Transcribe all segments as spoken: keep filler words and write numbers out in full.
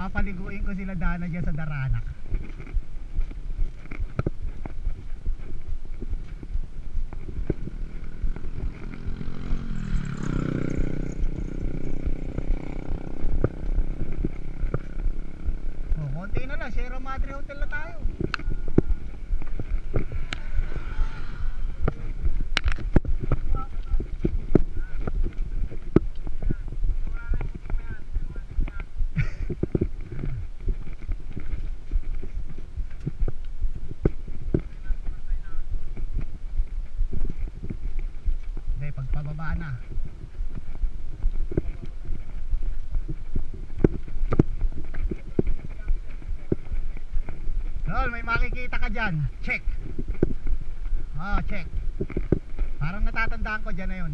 Papaliguin ko sila Dana dyan sa Daranak. Oh, konti na lang, Sierra Madre Hotel na tayo. Pagpababa na. Lol, may makikita ka dyan. Check. Oh, check. Parang natatandaan ko dyan na yun.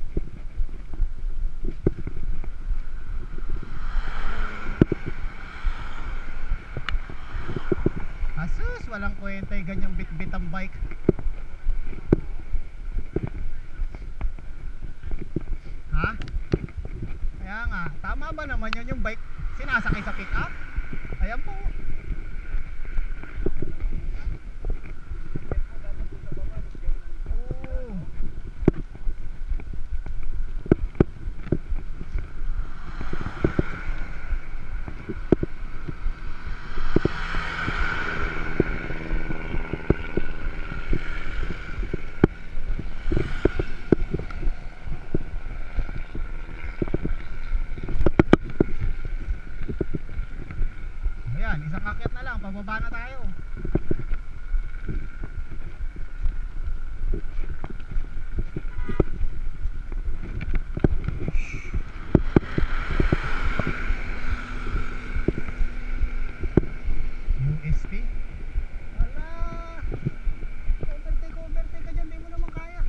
Asus, walang kwenta yung ganyang bit-bit ang bike. Ha? Kaya nga, tama ba naman yun yung bike sinasakay sa pick up? Ayan po. Oo. Isang akyat na lang, pababa na tayo. U S P? Wala. Overtake, overtake ka dyan, di mo naman kaya.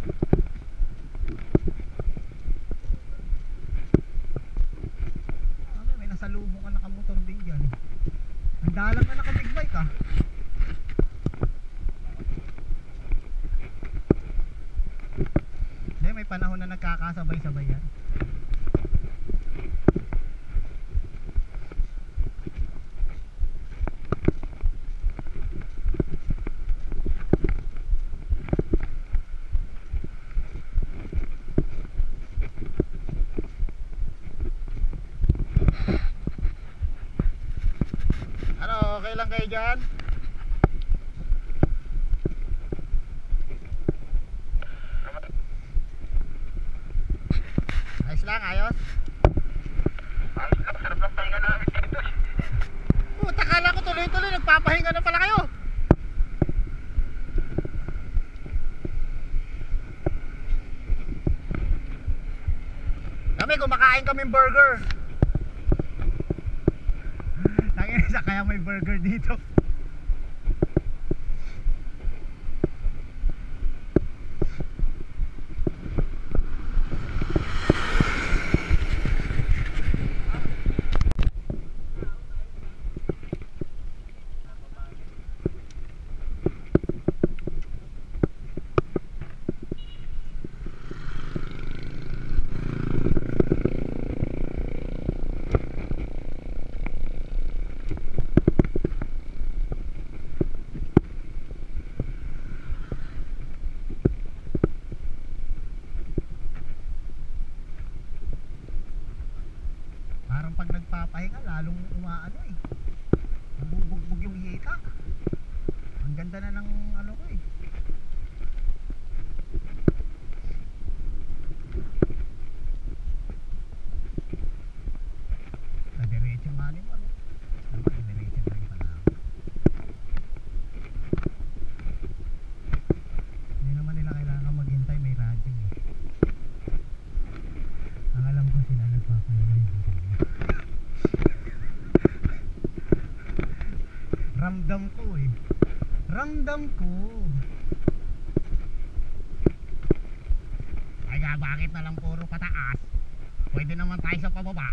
May, may nasalubong ka nakamotor din dyan. Ang dalang ka naka-big bike ah. Hindi, may panahon na nagkakasabay-sabay yan. Okay lang kayo dyan? Ayos lang, ayos? Ayos lang, sarap lang pahinga namin dito. Puta, kala ko tuloy-tuloy nagpapahinga na pala kayo. Kami, kumakain kaming burger. Isa kaya may burger dito. Parang pag nagpapahinga lalong umaano eh, nabubugbog yung hita. Ang ganda na ng ano ko eh. Nadiretso nga rin ano. Nadiretso na rin pala. Hindi naman nila kailangan maghintay, may radyo eh. Ang alam ko sila nagpapahinga yung ramdam ko eh. Ramdam ko. Ay nga, bakit na lang puro pataas? Pwede naman tayo sa pababa.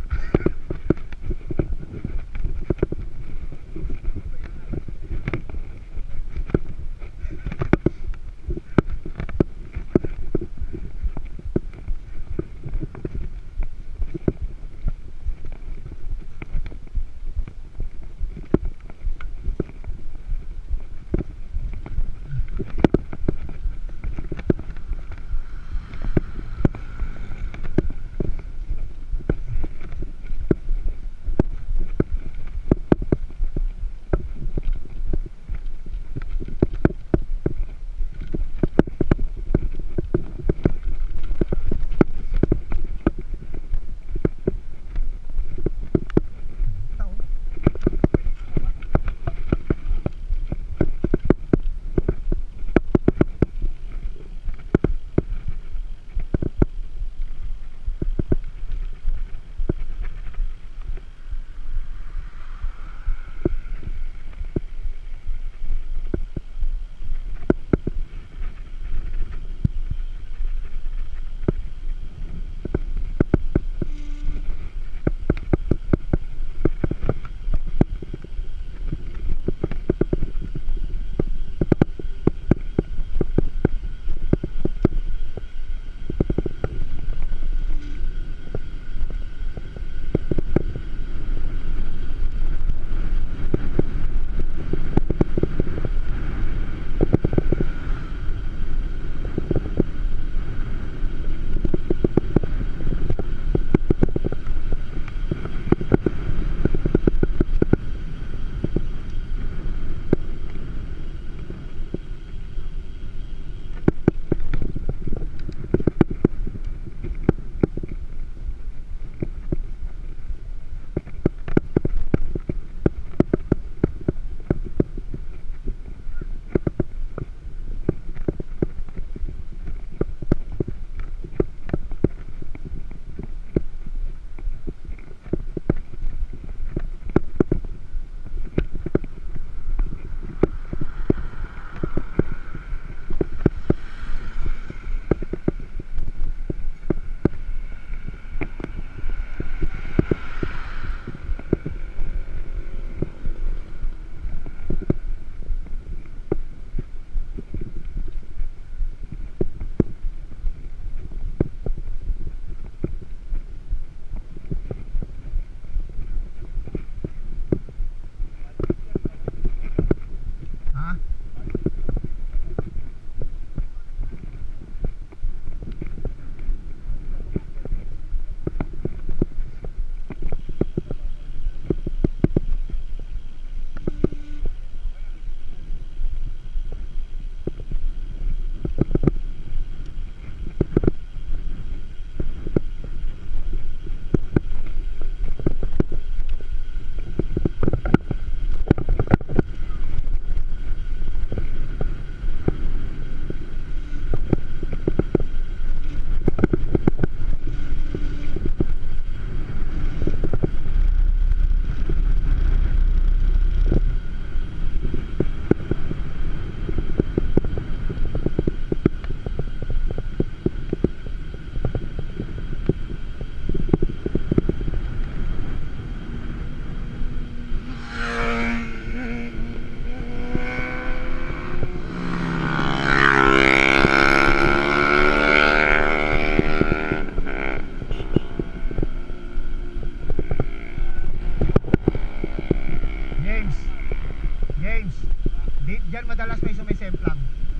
madalas may sumisemplang.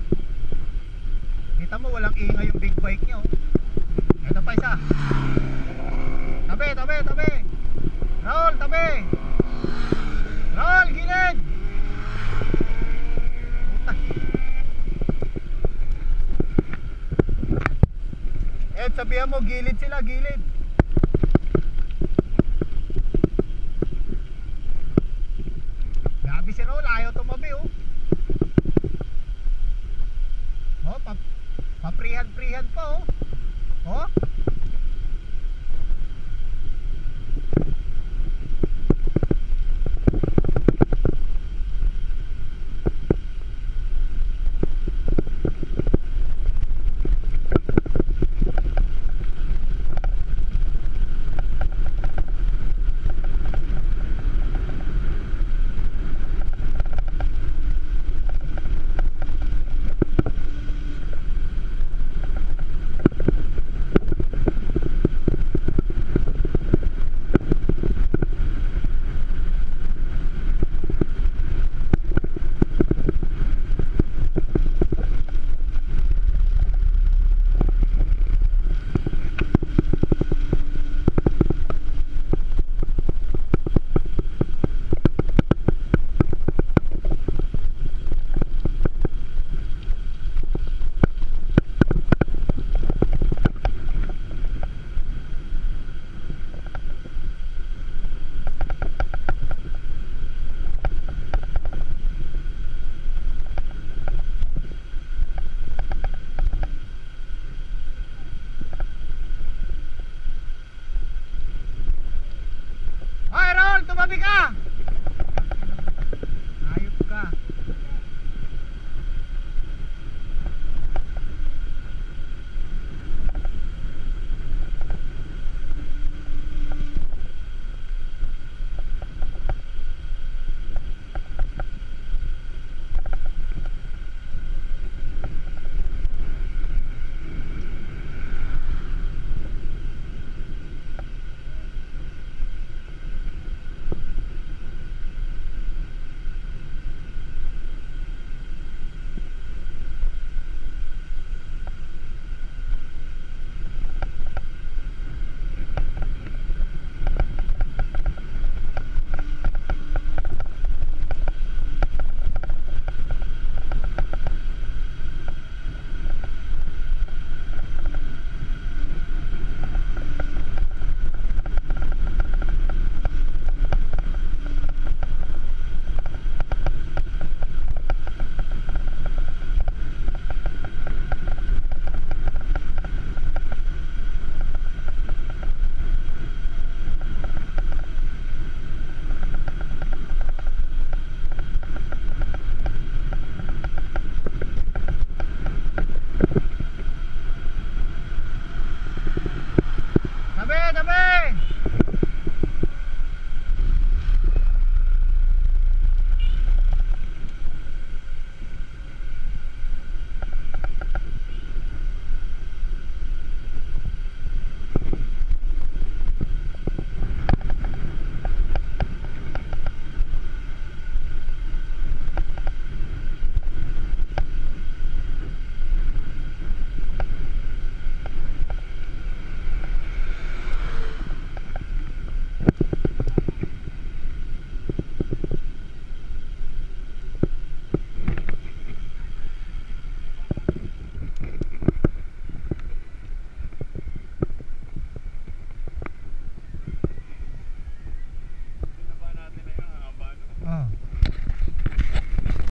Kita mo walang ingay yung big bike nyo. Ito pa isa. Tabi, tabi, tabi. Raul, tabi. Raul, gilid. Puta. Ed, sabihan mo, gilid sila, gilid. Grabe si Raul, ayaw tumabi oh. Oh, pap paprihan-prihan pa oh. Oh. Hoy Raul, tumabi ka!